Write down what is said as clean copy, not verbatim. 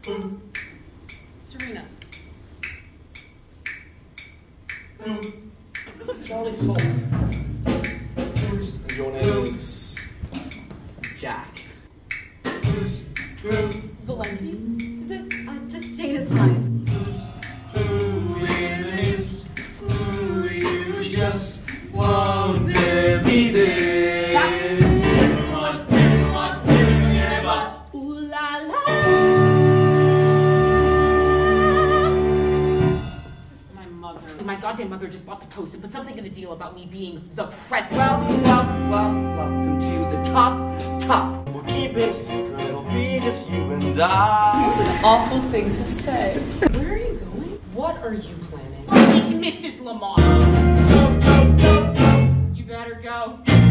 Sarina. Jolly soul. And your name is Jack. Valenti. Is it? Just Jane is fine. Who you just won't believe it. Ooh la la. My goddamn mother just bought the Post and put something in the deal about me being the president. Welcome to the top. We'll keep it secret, it'll be just you and I. What an awful thing to say. Where are you going? What are you planning? It's Mrs. Lemonde. Go. You better go.